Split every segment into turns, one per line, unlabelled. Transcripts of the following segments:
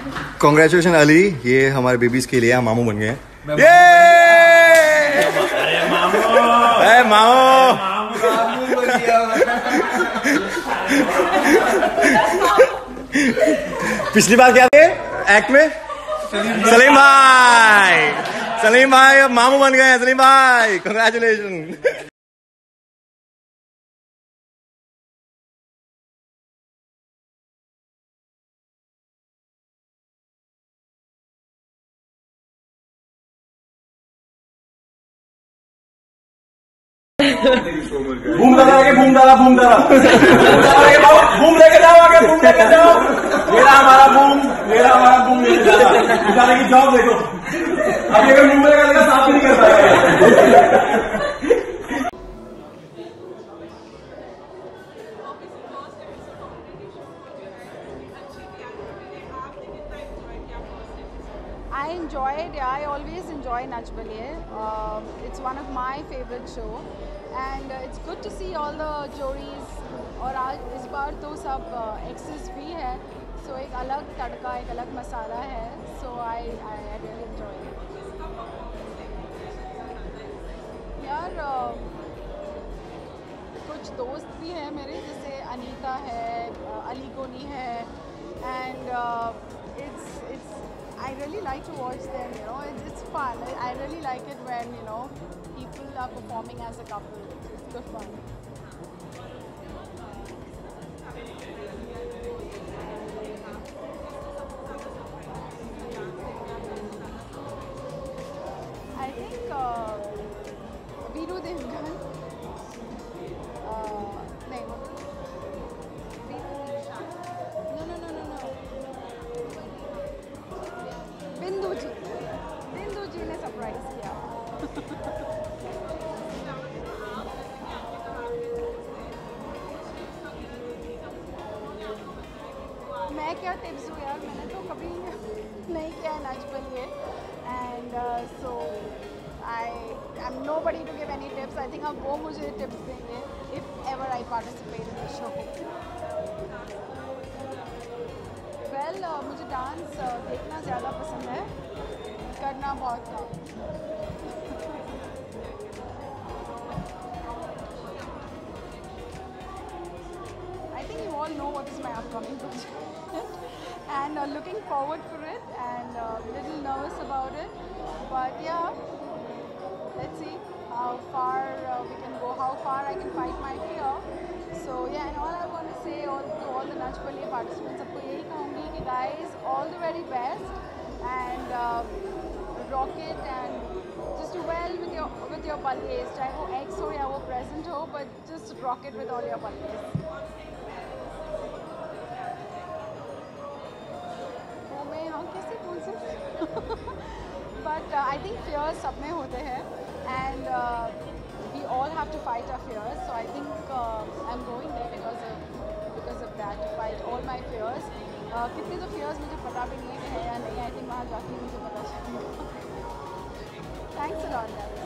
Congratulation Ali, ये हमारे babies के लिए हम मामू बन गए हैं।
अरे मामू,
पिछली बार क्या थे एक्ट में? सलीम भाई अब मामू बन गए हैं। सलीम भाई कॉन्ग्रेचुलेशन।
बूम लगा के बूम डाला बूम लेके जाओ आगे, बूम लेके जाओ। मेरा हमारा बूम लेके जाओ। बेचारे की जॉब देखो, अभी अगर मुंह में लगा साफ नहीं कर पाएगा।
I enjoyed. I always enjoy Nach Baliye. It's one of my favorite show, and it's good to see all the juries. और आज इस बार तो सब एक्सेस भी है, so एक अलग तड़का, एक अलग मसाला है. So I really enjoy it. यार कुछ दोस्त भी हैं मेरे, जैसे अनीता है, अली गोनी है, and it's I really like to watch them, you know, it's fun. I really like it when, you know, people are performing as a couple. It's good fun. I think Veeru Devgan. बिंदु जी ने surprise किया। मैं क्या tips दूँ यार, मैंने तो कभी नहीं किया है Nach Baliye, and so I am nobody to give any tips. I think अब वो मुझे टिप्स देंगे if ever I participate in the show. Well मुझे डांस देखना ज़्यादा पसंद है, करना बहुत कम। I think you all know what is my upcoming project and looking forward for it, and little nervous about it, but yeah, let's see how far we can go, how far I can fight my fear. So yeah, and all I want to say to all the Nach Baliye participants, सबको यही कहूँगी कि guys, all the very best, and rock it and just do well with your baliyes. चाहे वो ex हो या वो present हो, but just rock it with all your baliyes. वो मैं हाँ कैसे बोल सकती हूँ? But I think fears सब में होते हैं, and we all have to fight our fears. So I think I'm going there because of that, to fight all my fears. कितने तो fears मुझे पता भी नहीं है या नहीं. I think वहाँ जाके मुझे पता चलेगा. Thanks a lot, guys.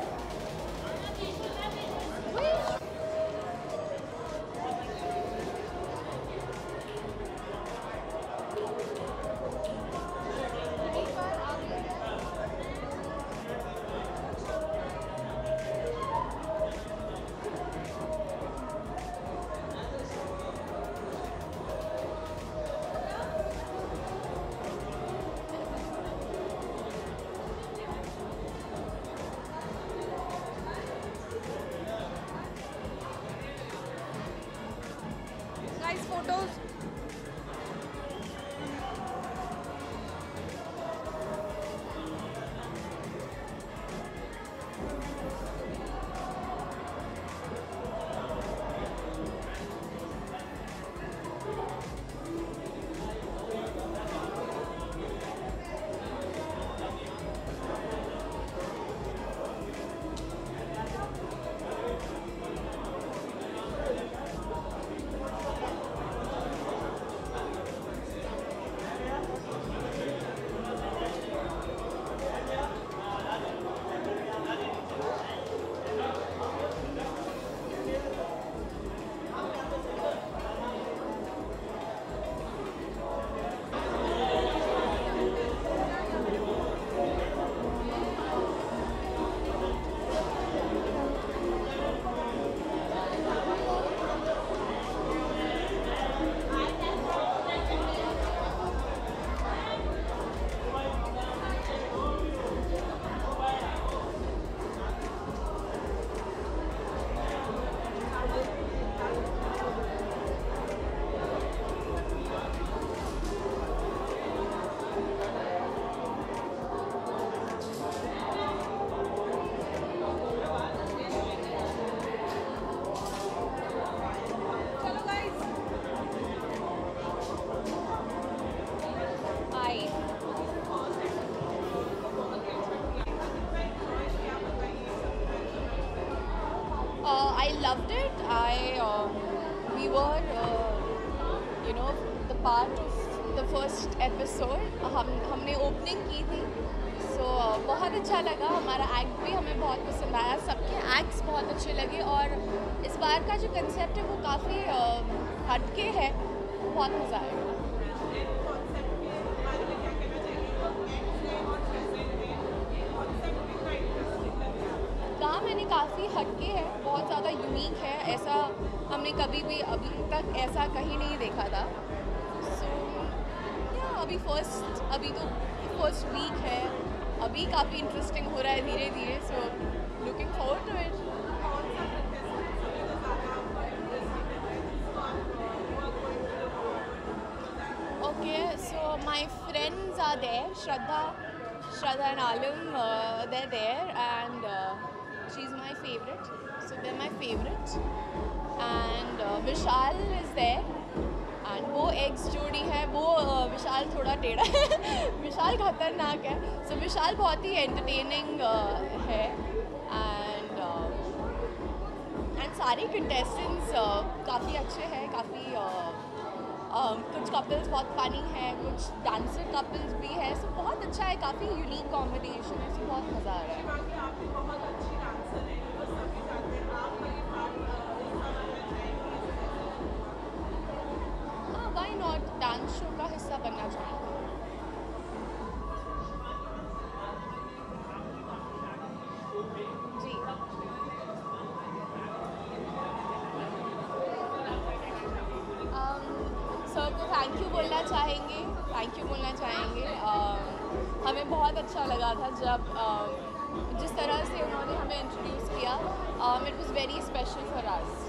loved it. We were, the part of the first episode. हमने opening की थी, so बहुत अच्छा लगा. हमारा एक्ट भी हमें बहुत पसंद आया. सबके एक्ट्स बहुत अच्छे लगे और इस बार का जो कंसेप्ट है वो काफ़ी हटके है. बहुत मज़ा आएगा. कहा मैंने काफ़ी हटके है, बहुत ज़्यादा यूनिक है. ऐसा हमने कभी भी अभी तक ऐसा कहीं नहीं देखा था. सो अभी तो फर्स्ट वीक है. अभी काफ़ी इंटरेस्टिंग हो रहा है धीरे धीरे. So looking forward to it. Okay, so my friends are there. Shraddha and Alim, they're there, and she's my favorite. So they're my favorite. And Vishal is there. And वो ex जोड़ी है. वो विशाल थोड़ा टेढ़ा है. विशाल खतरनाक है. So विशाल बहुत ही entertaining है. And सारे contestants काफ़ी अच्छे हैं. काफ़ी कुछ कपल्स बहुत फनी है, कुछ डांसर कपल्स भी है. सो बहुत अच्छा है. काफ़ी यूनिक कॉम्बिनेशन है. सो बहुत मज़ा आ रहा है. हाँ, व्हाई नॉट. डांस शो का हिस्सा बनना चाहिए. जी. सबको थैंक यू बोलना चाहेंगे. हमें बहुत अच्छा लगा था जब जिस तरह से उन्होंने हमें इंट्रोड्यूस किया. It was very special for us.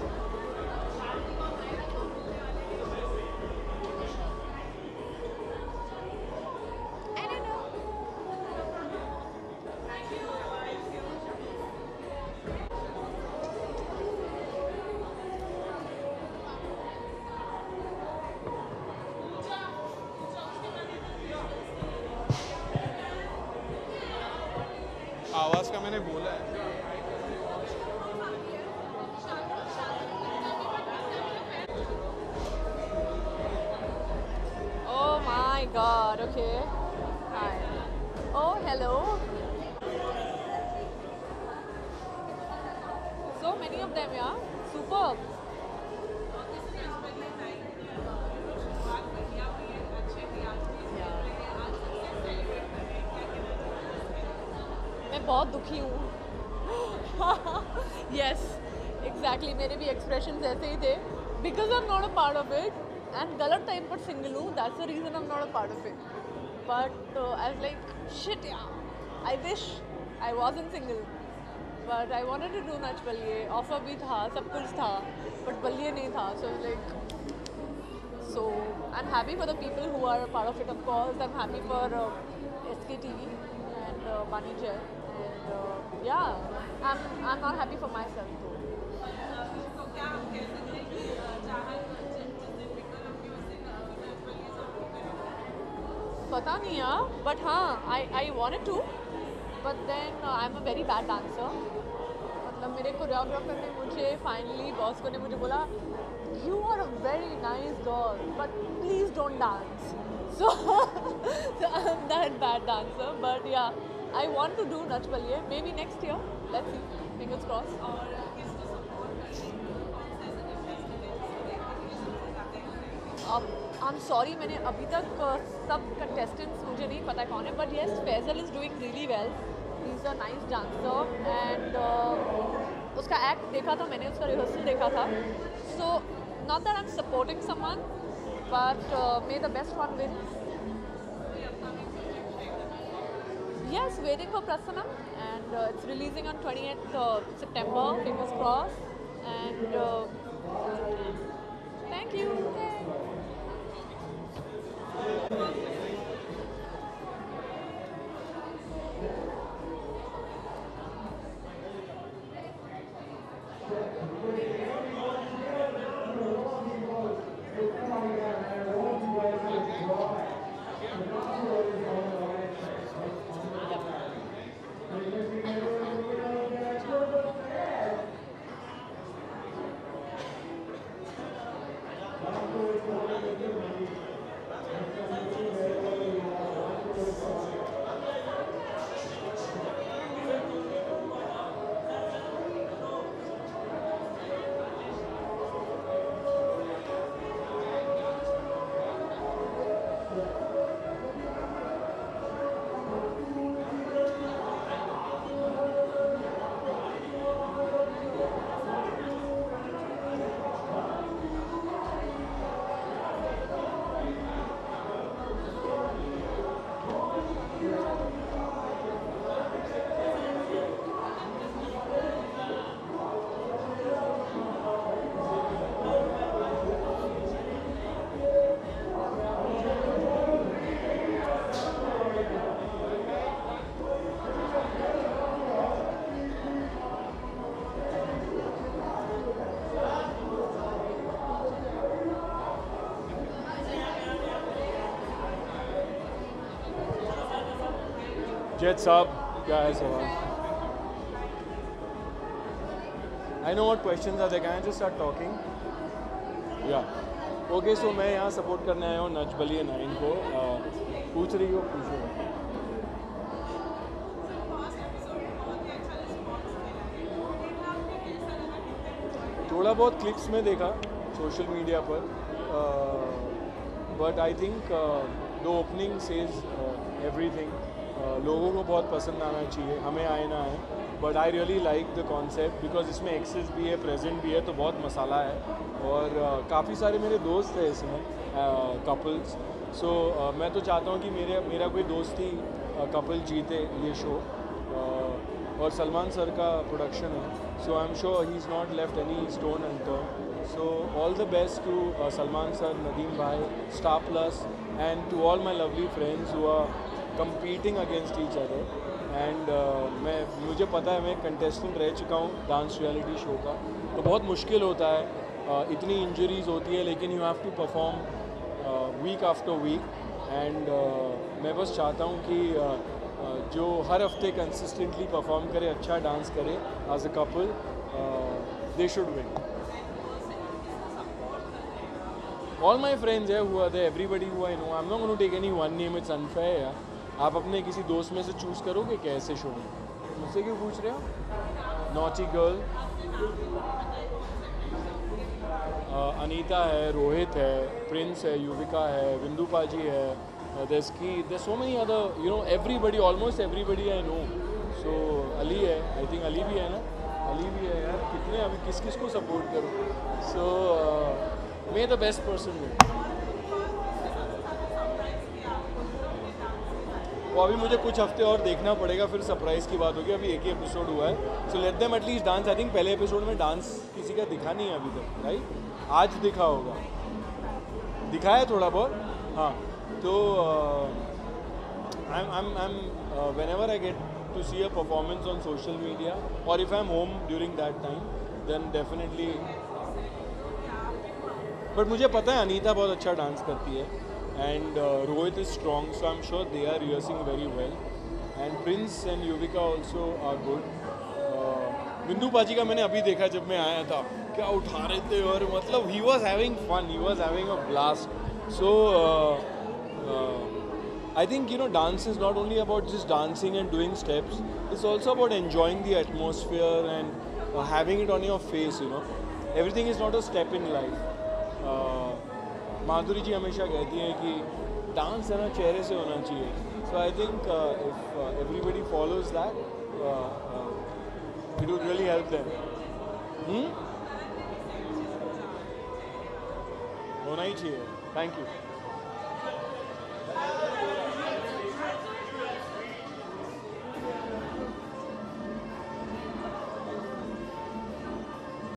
आवाज़ का मैंने बोला है.
Oh my god, okay. Hi. Oh, hello. So many of them, yeah? Superb. मैं बहुत दुखी हूँ. Yes, exactly. मेरे भी expressions ऐसे ही थे. Because I'm not a part of it. And गलत टाइम पर सिंगल हूँ. That's the reason I'm not a part of it. But I was like, shit yeah. I wish I wasn't single. But I wanted to do Nach Balliye. Offer भी था, सब कुछ था. But Balliye नहीं था. So I was like, so I'm happy for the people who are a part of it. Of course, I'm happy for SKTV and Bani Jai. And yeah, I'm not happy for myself too. पता नहीं यार. But हाँ, I wanted to. But then I'm a very bad dancer. मतलब मेरे choreographer ने मुझे finally boss को ने मुझे बोला, you are a very nice girl, but please don't dance. So I'm that bad dancer. But yeah, I want to do Nach Balliye. Maybe next year. Let's see. Fingers crossed. I'm sorry, मैंने अभी तक सब contestants मुझे नहीं पता कौन है. But yes, Faisal is doing really well. He's a nice dancer. And उसका act देखा था मैंने, उसका rehearsal देखा था. So not that I'm supporting someone, but may the best one win. Yes, waiting for Prasanam, and it's releasing on 28th September. Fingers crossed. And thank you.
Jets up, क्या है सवाल? I know what questions are there. Can I just start talking? Yeah. Okay, so मैं यहाँ support करने आया हूँ नच बलिए 9 को. पूछ रही हो, पूछो. थोड़ा बहुत क्लिप्स में देखा सोशल मीडिया पर, but I think the opening says everything. लोगों को बहुत पसंद आना चाहिए, हमें आए ना आए, but I really like the concept because इसमें एक्सेस भी है, प्रेजेंट भी है, तो बहुत मसाला है. और काफ़ी सारे मेरे दोस्त हैं इसमें, कपल्स. सो मैं तो चाहता हूँ कि मेरा कोई दोस्त ही कपल जीते ये शो. और सलमान सर का प्रोडक्शन है, so I am sure he is not left any stone unturned. So all the best to Salman sir, Nadeem भाई, Star Plus, and to all my lovely friends who are competing against each other. And मुझे पता है मैं contestant रह चुका हूँ dance reality show का, तो बहुत मुश्किल होता है. इतनी इंजरीज होती है, लेकिन you have to perform week after week. And मैं बस चाहता हूँ कि जो हर हफ्ते कंसिस्टेंटली परफॉर्म करे, अच्छा डांस करे as a couple, they should win. All my friends है who are there, everybody who I know. I'm not going to take any one name, it's unfair. यार, आप अपने किसी दोस्त में से चूज़ करोगे कैसे शो में? मुझसे क्यों पूछ रहे हो? नॉटी गर्ल, अनीता है, रोहित है, प्रिंस है, युविका है, बिंदु पाजी है, there's so many other, you know, everybody, almost everybody I know. So Ali है, I think अली भी है ना, अली भी है यार. कितने अभी किस को सपोर्ट करूँ? So may the best person win. वो अभी मुझे कुछ हफ्ते और देखना पड़ेगा, फिर सरप्राइज़ की बात होगी. अभी एक ही एपिसोड हुआ है, so let them at least dance. I think पहले एपिसोड में डांस किसी का दिखा नहीं है अभी तक, राइट? आज दिखा होगा, दिखा है थोड़ा बहुत. हाँ, तो whenever I get to see a performance on social media, or if I'm home during that time, then definitely. But मुझे पता है अनीता बहुत अच्छा डांस करती है, and Rohit is strong, so I am sure they are rehearsing very well. And Prince and Yuvika also are good. Bindu paaji का मैंने अभी देखा जब मैं आया था, क्या उठा रहे थे, और मतलब he was having fun, he was having a blast. So I think, you know, dance is not only about just dancing and doing steps, it's also about enjoying the atmosphere and having it on your face, you know. Everything is not a step in life. Madhuri ji हमेशा कहती हैं कि dance है ना चेहरे से होना चाहिए. So I think if everybody follows that, it would really help them. होना ही चाहिए. Thank you.